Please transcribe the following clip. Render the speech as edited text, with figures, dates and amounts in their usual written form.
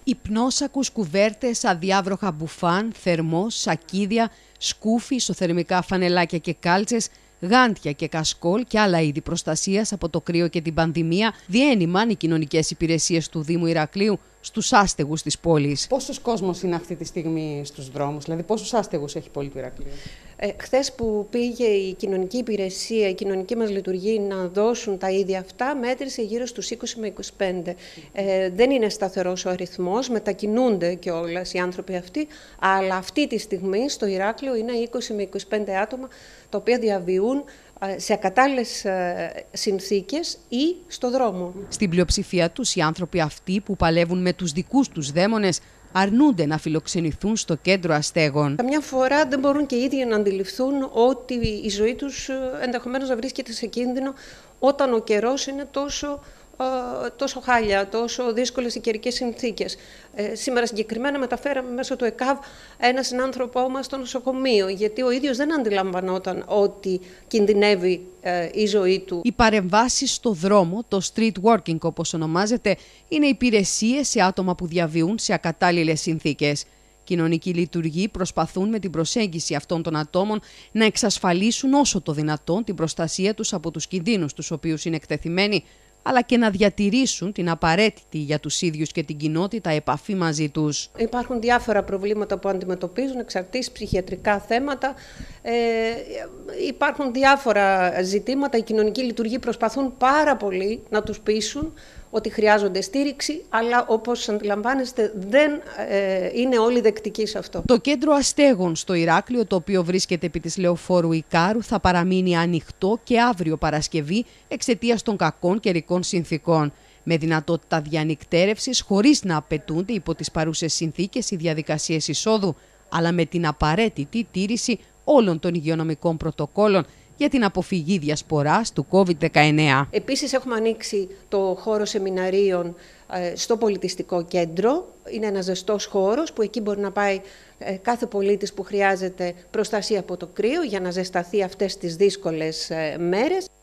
Υπνόσακους, κουβέρτες, αδιάβροχα μπουφάν, θερμός, σακίδια, σκούφι, ισοθερμικά φανελάκια και κάλτσες, γάντια και κασκόλ και άλλα είδη προστασίας από το κρύο και την πανδημία διένυμαν οι κοινωνικές υπηρεσίες του Δήμου Ηρακλείου στους άστεγους της πόλης. Πόσος κόσμος είναι αυτή τη στιγμή στους δρόμους, δηλαδή πόσους άστεγους έχει η πόλη του Ηρακλείου? Χθες που πήγε η κοινωνική υπηρεσία, η κοινωνική μας λειτουργία να δώσουν τα ίδια αυτά, μέτρησε γύρω στους 20 με 25. Δεν είναι σταθερός ο αριθμός, μετακινούνται κιόλας οι άνθρωποι αυτοί, αλλά αυτή τη στιγμή στο Ηράκλειο είναι 20 με 25 άτομα τα οποία διαβιούν σε ακατάλληλες συνθήκες ή στο δρόμο. Στην πλειοψηφία τους οι άνθρωποι αυτοί που παλεύουν με τους δικούς τους δαίμονες αρνούνται να φιλοξενηθούν στο κέντρο αστέγων. Καμιά φορά δεν μπορούν και οι ίδιοι να αντιληφθούν ότι η ζωή τους ενδεχομένως να βρίσκεται σε κίνδυνο όταν ο καιρός είναι τόσο χάλια, τόσο δύσκολες οι καιρικές συνθήκες. Σήμερα συγκεκριμένα μεταφέραμε μέσω του ΕΚΑΒ ένα συνάνθρωπό μας στο νοσοκομείο, γιατί ο ίδιος δεν αντιλαμβανόταν ότι κινδυνεύει η ζωή του. Οι παρεμβάσεις στο δρόμο, το street working όπως ονομάζεται, είναι υπηρεσίες σε άτομα που διαβιούν σε ακατάλληλες συνθήκες. Κοινωνικοί λειτουργοί προσπαθούν με την προσέγγιση αυτών των ατόμων να εξασφαλίσουν όσο το δυνατόν την προστασία τους από τους κινδύνους τους οποίους είναι εκτεθειμένοι, αλλά και να διατηρήσουν την απαραίτητη για τους ίδιους και την κοινότητα επαφή μαζί τους. Υπάρχουν διάφορα προβλήματα που αντιμετωπίζουν, εξαρτήσεις, ψυχιατρικά θέματα. Υπάρχουν διάφορα ζητήματα. Οι κοινωνικοί λειτουργοί προσπαθούν πάρα πολύ να τους πείσουν ότι χρειάζονται στήριξη, αλλά όπως αντιλαμβάνεστε δεν είναι όλοι δεκτικοί σε αυτό. Το κέντρο αστέγων στο Ηράκλειο, το οποίο βρίσκεται επί της Λεωφόρου Ικάρου, θα παραμείνει ανοιχτό και αύριο Παρασκευή εξαιτίας των κακών καιρικών συνθήκων, με δυνατότητα διανυκτέρευσης χωρίς να απαιτούνται υπό τις παρούσες συνθήκες οι διαδικασίες εισόδου, αλλά με την απαραίτητη τήρηση όλων των υγειονομικών πρωτοκόλων για την αποφυγή διασποράς του COVID-19. Επίσης έχουμε ανοίξει το χώρο σεμιναρίων στο πολιτιστικό κέντρο. Είναι ένας ζεστός χώρος που εκεί μπορεί να πάει κάθε πολίτης που χρειάζεται προστασία από το κρύο για να ζεσταθεί αυτές τις δύσκολες μέρες.